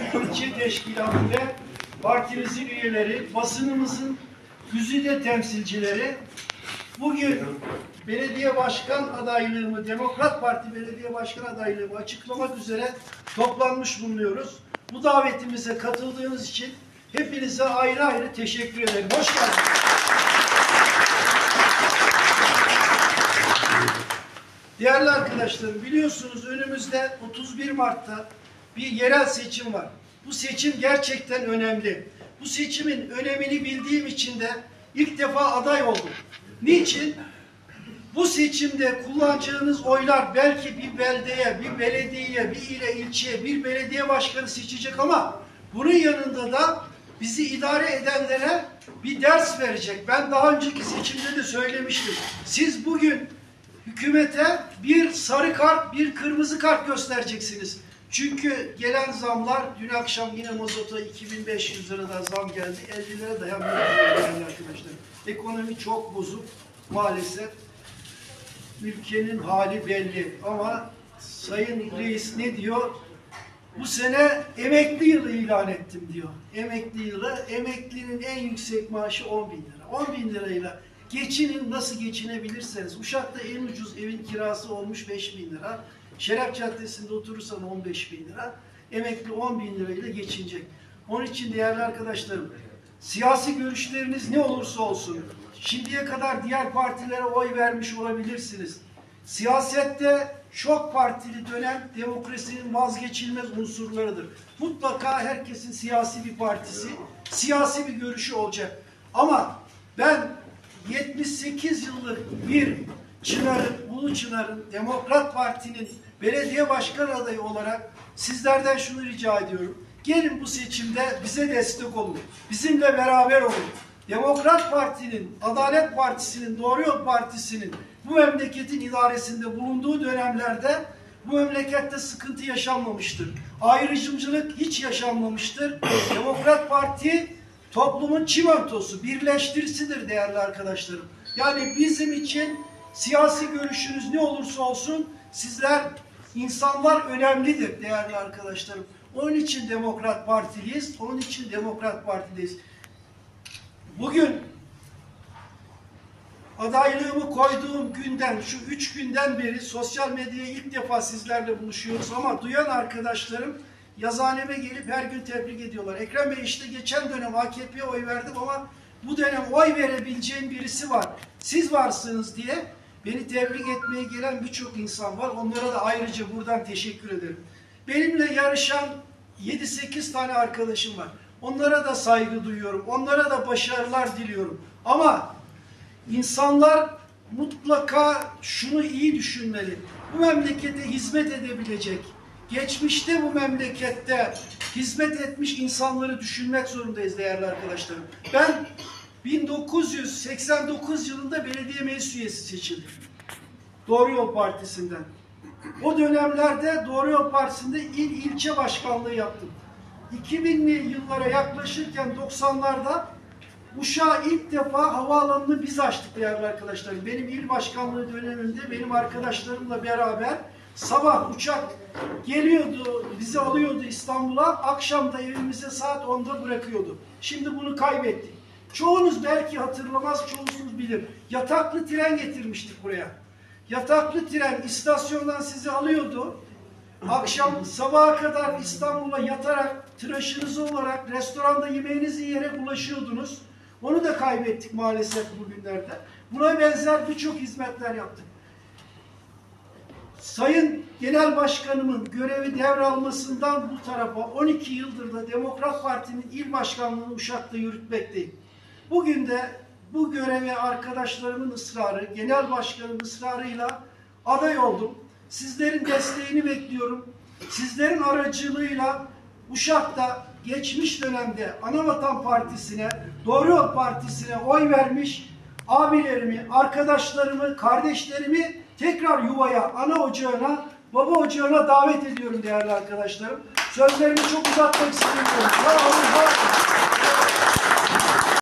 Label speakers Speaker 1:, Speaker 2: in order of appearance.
Speaker 1: İlçe Teşkilatı ve partimizin üyeleri, basınımızın güzide temsilcileri, bugün belediye başkan adaylığımı, Demokrat Parti belediye başkan adaylığımı açıklamak üzere toplanmış bulunuyoruz. Bu davetimize katıldığınız için hepinize ayrı ayrı teşekkür ederim. Hoş geldiniz. Değerli arkadaşlarım, biliyorsunuz önümüzde 31 Mart'ta bir yerel seçim var. Bu seçim gerçekten önemli. Bu seçimin önemini bildiğim için de ilk defa aday oldum. Niçin? Bu seçimde kullanacağınız oylar belki bir beldeye, bir belediyeye, bir ile ilçeye, bir belediye başkanı seçecek ama bunun yanında da bizi idare edenlere bir ders verecek. Ben daha önceki seçimde de söylemiştim. Siz bugün hükümete bir sarı kart, bir kırmızı kart göstereceksiniz. Çünkü gelen zamlar, dün akşam yine mazota 2500 liradan zam geldi. 50 lira dayanmıyor arkadaşlar. Ekonomi çok bozuk maalesef. Ülkenin hali belli ama Sayın Reis ne diyor? Bu sene emekli yılı ilan ettim diyor. Emekli yılı, emeklinin en yüksek maaşı 10 bin lira. 10 bin lirayla geçinin, nasıl geçinebilirseniz. Uşak'ta en ucuz evin kirası olmuş 5 bin lira. Şeref Caddesi'nde oturursan 15 bin lira. Emekli 10 bin lirayla geçinecek. Onun için değerli arkadaşlarım, siyasi görüşleriniz ne olursa olsun, şimdiye kadar diğer partilere oy vermiş olabilirsiniz. Siyasette çok partili dönem demokrasinin vazgeçilmez unsurlarıdır. Mutlaka herkesin siyasi bir partisi, siyasi bir görüşü olacak. Ama ben 78 yıllık bir Çınar'ın, Ulu Çınar'ın, Demokrat Parti'nin belediye başkan adayı olarak sizlerden şunu rica ediyorum. Gelin bu seçimde bize destek olun. Bizimle beraber olun. Demokrat Parti'nin, Adalet Partisi'nin, Doğru Yol Partisi'nin bu memleketin idaresinde bulunduğu dönemlerde bu memlekette sıkıntı yaşanmamıştır. Ayrımcılık hiç yaşanmamıştır. Demokrat Parti toplumun çimentosu, birleştiricidir değerli arkadaşlarım. Yani bizim için siyasi görüşünüz ne olursa olsun sizler, insanlar önemlidir değerli arkadaşlarım. Onun için Demokrat Partiliyiz, onun için Demokrat Parti'deyiz. Bugün adaylığımı koyduğum günden, şu 3 günden beri sosyal medyaya ilk defa sizlerle buluşuyoruz ama duyan arkadaşlarım yazıhaneme gelip her gün tebrik ediyorlar. Ekrem Bey, işte geçen dönem AKP'ye oy verdim ama bu dönem oy verebileceğim birisi var. Siz varsınız diye beni tebrik etmeye gelen birçok insan var. Onlara da ayrıca buradan teşekkür ederim. Benimle yarışan 7-8 tane arkadaşım var. Onlara da saygı duyuyorum. Onlara da başarılar diliyorum. Ama insanlar mutlaka şunu iyi düşünmeli. Bu memlekete hizmet edebilecek, geçmişte bu memlekette hizmet etmiş insanları düşünmek zorundayız değerli arkadaşlarım. Ben 1989 yılında belediye meclis üyesi seçildim. Doğru Yol Partisi'nden. O dönemlerde Doğru Yol Partisi'nde ilçe başkanlığı yaptım. 2000'li yıllara yaklaşırken 90'larda Uşak'a ilk defa havaalanını biz açtık değerli arkadaşlarım. Benim il başkanlığı döneminde benim arkadaşlarımla beraber sabah uçak geliyordu, bizi alıyordu İstanbul'a, akşam da evimize saat 10'da bırakıyordu. Şimdi bunu kaybettik. Çoğunuz belki hatırlamaz, çoğunuz bilir. Yataklı tren getirmiştik buraya. Yataklı tren istasyondan sizi alıyordu. Akşam sabaha kadar İstanbul'a yatarak, tıraşınızı olarak, restoranda yemeğinizi yiyerek ulaşıyordunuz. Onu da kaybettik maalesef bugünlerde. Buna benzer birçok hizmetler yaptık. Sayın Genel Başkanımın görevi devralmasından bu tarafa 12 yıldır da Demokrat Parti'nin il başkanlığını Uşak'ta yürütmekteyim. Bugün de bu göreve arkadaşlarımın ısrarı, Genel Başkanın ısrarıyla aday oldum. Sizlerin desteğini bekliyorum. Sizlerin aracılığıyla Uşak'ta geçmiş dönemde Anavatan Partisi'ne, Doğru Yol Partisi'ne oy vermiş abilerimi, arkadaşlarımı, kardeşlerimi tekrar yuvaya, ana ocağına, baba ocağına davet ediyorum değerli arkadaşlarım. Sözlerimi çok uzatmak istemiyorum. Sağ olun, var olun.